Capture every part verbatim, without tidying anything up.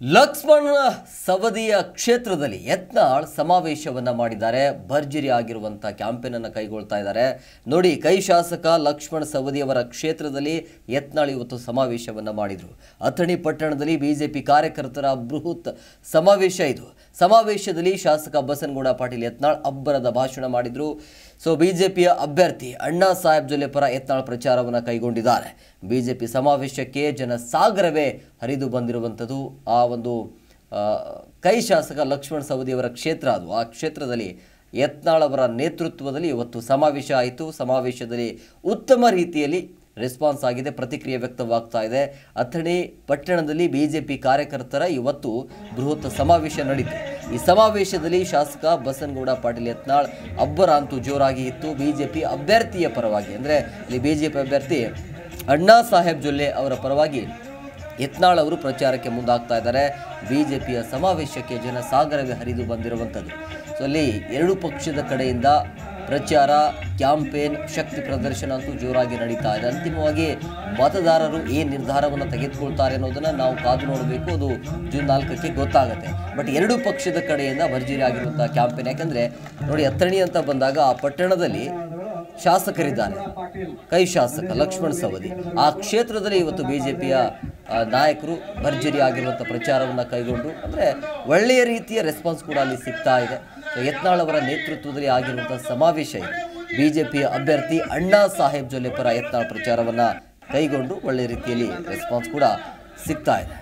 ಲಕ್ಷ್ಮಣ ಸವದಿಯ ಕ್ಷೇತ್ರದಲ್ಲಿ ಯತ್ನಾಳ್ ಸಮಾವೇಶವನ್ನ ಮಾಡಿದ್ದಾರೆ. ಭರ್ಜರಿ ಆಗಿರುವಂತ ಕ್ಯಾಂಪೇನ್ ಅನ್ನು ಕೈಗೊಳ್ತಾ ಇದ್ದಾರೆ. ನೋಡಿ, ಕೈ ಶಾಸಕ ಲಕ್ಷ್ಮಣ ಸವದಿಯವರ ಕ್ಷೇತ್ರದಲ್ಲಿ ಯತ್ನಾಳ್ ಇವತ್ತು ಸಮಾವೇಶವನ್ನ ಮಾಡಿದ್ರು. ಅಥಣಿ ಪಟ್ಟಣದಲ್ಲಿ ಬಿಜೆಪಿ ಕಾರ್ಯಕರ್ತರ ಬೃಹತ್ ಸಮಾವೇಶ ಇದು. ಸಮಾವೇಶದಲ್ಲಿ ಶಾಸಕ ಬಸನಗೌಡ ಪಾಟೀಲ್ ಯತ್ನಾಳ್ ಅಬ್ಬರದ ಭಾಷಣ ಮಾಡಿದ್ರು. ಸೊ ಬಿಜೆಪಿಯ ಅಭ್ಯರ್ಥಿ ಅಣ್ಣಾ ಸಾಹೇಬ್ ಜೊಲ್ಲೆ ಪರ ಯತ್ನಾಳ್ ಪ್ರಚಾರವನ್ನು ಕೈಗೊಂಡಿದ್ದಾರೆ. ಬಿಜೆಪಿ ಸಮಾವೇಶಕ್ಕೆ ಜನಸಾಗರವೇ ಹರಿದು ಬಂದಿರುವಂಥದ್ದು. ಆ ಒಂದು ಕೈ ಶಾಸಕ ಲಕ್ಷ್ಮಣ ಸವದಿಯವರ ಕ್ಷೇತ್ರ ಅದು. ಆ ಕ್ಷೇತ್ರದಲ್ಲಿ ಯತ್ನಾಳ್ ಅವರ ನೇತೃತ್ವದಲ್ಲಿ ಇವತ್ತು ಸಮಾವೇಶ ಆಯಿತು. ಸಮಾವೇಶದಲ್ಲಿ ಉತ್ತಮ ರೀತಿಯಲ್ಲಿ ರೆಸ್ಪಾನ್ಸ್ ಆಗಿದೆ, ಪ್ರತಿಕ್ರಿಯೆ ವ್ಯಕ್ತವಾಗ್ತಾ ಇದೆ. ಅಥಣಿ ಪಟ್ಟಣದಲ್ಲಿ ಬಿಜೆಪಿ ಕಾರ್ಯಕರ್ತರ ಇವತ್ತು ಬೃಹತ್ ಸಮಾವೇಶ ನಡೀತು. ಈ ಸಮಾವೇಶದಲ್ಲಿ ಶಾಸಕ ಬಸನಗೌಡ ಪಾಟೀಲ್ ಯತ್ನಾಳ್ ಅಬ್ಬರ ಅಂತೂ ಜೋರಾಗಿ ಇತ್ತು. ಬಿಜೆಪಿ ಅಭ್ಯರ್ಥಿಯ ಪರವಾಗಿ, ಅಂದರೆ ಇಲ್ಲಿ ಬಿಜೆಪಿ ಅಭ್ಯರ್ಥಿ ಅಣ್ಣಾ ಸಾಹೇಬ್ ಜೊಲ್ಲೆ ಅವರ ಪರವಾಗಿ ಯತ್ನಾಳ್ ಅವರು ಪ್ರಚಾರಕ್ಕೆ ಮುಂದಾಗ್ತಾ ಇದ್ದಾರೆ. ಬಿಜೆಪಿಯ ಸಮಾವೇಶಕ್ಕೆ ಜನಸಾಗರವೇ ಹರಿದು ಬಂದಿರುವಂಥದ್ದು. ಸೊ ಅಲ್ಲಿ ಎರಡು ಪಕ್ಷದ ಕಡೆಯಿಂದ ಪ್ರಚಾರ, ಕ್ಯಾಂಪೇನ್, ಶಕ್ತಿ ಪ್ರದರ್ಶನ ಅಂತೂ ಜೋರಾಗಿ ನಡೀತಾ ಇದೆ. ಅಂತಿಮವಾಗಿ ಮತದಾರರು ಏನು ನಿರ್ಧಾರವನ್ನು ತೆಗೆದುಕೊಳ್ತಾರೆ ಅನ್ನೋದನ್ನು ನಾವು ಕಾದು ನೋಡಬೇಕು. ಅದು ಜೂನ್ ನಾಲ್ಕಕ್ಕೆ ಗೊತ್ತಾಗುತ್ತೆ. ಬಟ್ ಎರಡು ಪಕ್ಷದ ಕಡೆಯಿಂದ ಭರ್ಜರಿ ಆಗಿರುವಂಥ ಕ್ಯಾಂಪೇನ್. ಯಾಕಂದರೆ ನೋಡಿ, ಅಥಣಿ ಅಂತ ಬಂದಾಗ ಆ ಪಟ್ಟಣದಲ್ಲಿ ಶಾಸಕರಿದ್ದಾರೆ. ಕೈ ಶಾಸಕ ಲಕ್ಷ್ಮಣ ಸವದಿ ಆ ಕ್ಷೇತ್ರದಲ್ಲಿ ಇವತ್ತು ಬಿಜೆಪಿಯ ನಾಯಕರು ಭರ್ಜರಿ ಆಗಿರುವಂಥ ಪ್ರಚಾರವನ್ನು ಕೈಗೊಂಡು, ಅಂದರೆ ಒಳ್ಳೆಯ ರೀತಿಯ ರೆಸ್ಪಾನ್ಸ್ ಕೂಡ ಅಲ್ಲಿ ಸಿಗ್ತಾ ಇದೆ. ಯತ್ನಾಳ್ ಅವರ ನೇತೃತ್ವದಲ್ಲಿ ಆಗಿರುವಂಥ ಸಮಾವೇಶ ಇದೆ. ಬಿಜೆಪಿಯ ಅಭ್ಯರ್ಥಿ ಅಣ್ಣಾ ಸಾಹೇಬ್ ಜೊಲ್ಲೆ ಪರ ಯತ್ನಾಳ್ ಪ್ರಚಾರವನ್ನು ಕೈಗೊಂಡು ಒಳ್ಳೆಯ ರೀತಿಯಲ್ಲಿ ರೆಸ್ಪಾನ್ಸ್ ಕೂಡ ಸಿಗ್ತಾ ಇದೆ.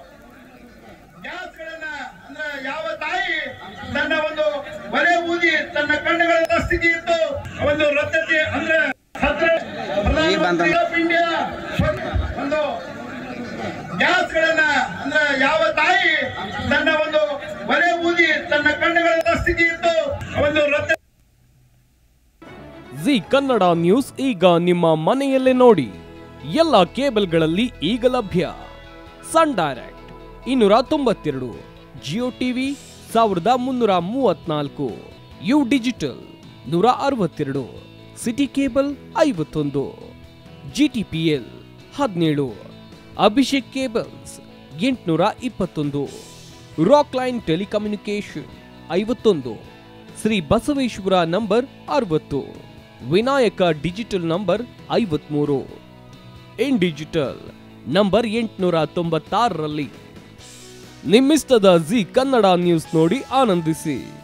ಯಾವ ತಾಯಿ ತನ್ನ ಒಂದು ಒಲೆ ಊದಿ ತನ್ನ ಕಣ್ಣುಗಳ ಸ್ಥಿತಿ ಇತ್ತು, ಒಂದು ರದ್ದತಿ ಅಂದ್ರೆ ಒಂದು ಗ್ಯಾಸ್ಗಳನ್ನ ಅಂದ್ರೆ ಯಾವ ತಾಯಿ ತನ್ನ ಒಂದು ಒಲೆ ಊದಿ ತನ್ನ ಕಣ್ಣುಗಳ ಸ್ಥಿತಿ ಇತ್ತು, ಒಂದು ರದ್ದ. ಜಿ ಕನ್ನಡ ನ್ಯೂಸ್ ಈಗ ನಿಮ್ಮ ಮನೆಯಲ್ಲೇ ನೋಡಿ. ಎಲ್ಲ ಕೇಬಲ್ಗಳಲ್ಲಿ ಈಗ ಲಭ್ಯ. ಸನ್ ಡೈರೆಕ್ಟ್ ಇನ್ನೂರ ತೊಂಬತ್ತೆರಡು, ಜಿಯೋ ಟಿವಿ ಸಾವಿರದ ಮುನ್ನೂರ ಮೂವತ್ನಾಲ್ಕು, ಯು ಡಿಜಿಟಲ್ ನೂರ ಅರವತ್ತೆರಡು, ಸಿಟಿ ಕೇಬಲ್ ಐವತ್ತೊಂದು, ಜಿಟಿಪಿಎಲ್ ಹದಿನೇಳು, ಅಭಿಷೇಕ್ ಕೇಬಲ್ಸ್ ಎಂಟುನೂರ ಇಪ್ಪತ್ತೊಂದು, ರಾಕ್ ಲೈನ್ ಟೆಲಿಕಮ್ಯುನಿಕೇಶನ್ ಐವತ್ತೊಂದು, ಶ್ರೀ ಬಸವೇಶ್ವರ ನಂಬರ್ ಅರವತ್ತು, ವಿನಾಯಕ ಡಿಜಿಟಲ್ ನಂಬರ್ ಐವತ್ಮೂರು, ಇನ್ ಡಿಜಿಟಲ್ ನಂಬರ್ ಎಂಟುನೂರ ತೊಂಬತ್ತಾರರಲ್ಲಿ. ನಿಮ್ಮಿಸ್ತದ ಜಿ ಕನ್ನಡ ನ್ಯೂಸ್ ನೋಡಿ ಆನಂದಿಸಿ.